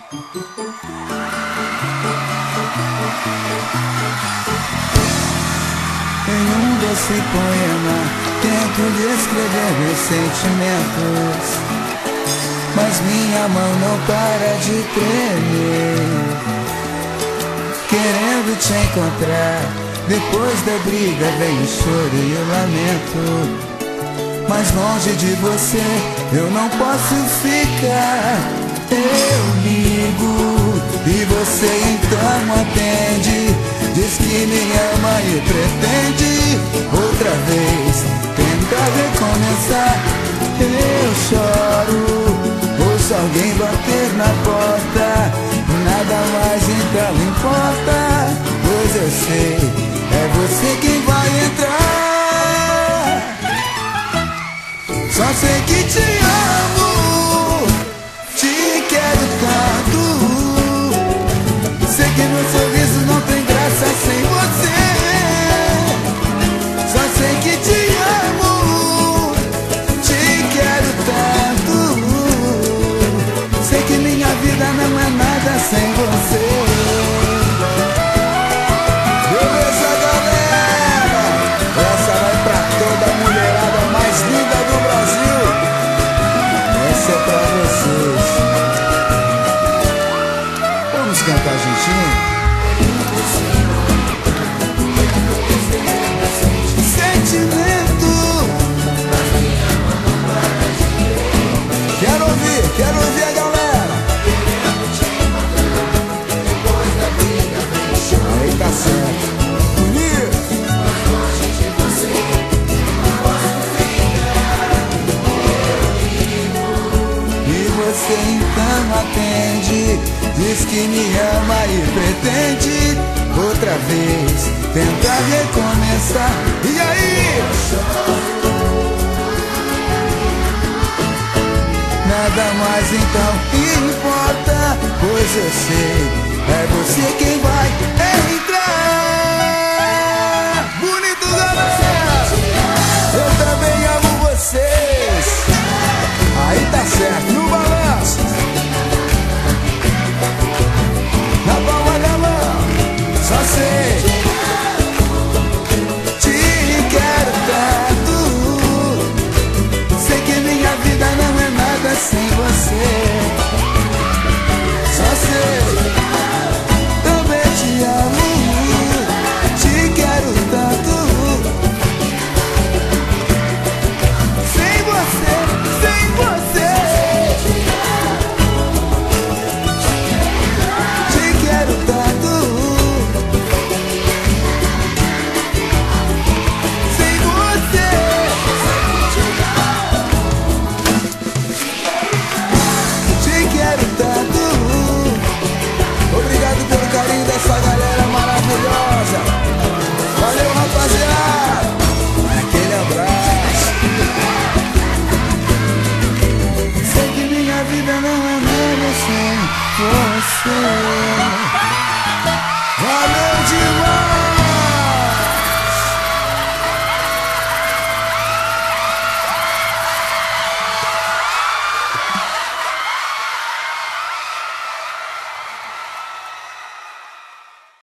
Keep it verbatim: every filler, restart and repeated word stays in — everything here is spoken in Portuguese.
Em um doce poema tento descrever meus sentimentos, mas minha mão não para de tremer, querendo te encontrar. Depois da briga vem o choro e o lamento. Mais longe de você eu não posso ficar. Eu ligo e você então atende, diz que me ama e pretende outra vez tentar recomeçar. Eu choro, ouço alguém bater na porta, nada mais então importa, pois eu sei, é você quem vai entrar. Só sei que te amo, te quero tanto. Sei que meu sorriso não tem graça sem você. Só sei que te amo, te quero tanto. Sei que minha vida não é nada sem você. Beleza, galera? Essa vai pra toda a mulherada mais linda do Brasil. Essa é pra vocês. Vamos cantar juntinho? Sentimento. Quero ouvir, quero ouvir a galera. Aí tá certo. Bonito. E você então atende, diz que me ama e pretende outra vez tentar recomeçar. E aí? Nada mais então importa, pois eu sei, é você quem vai. Ei!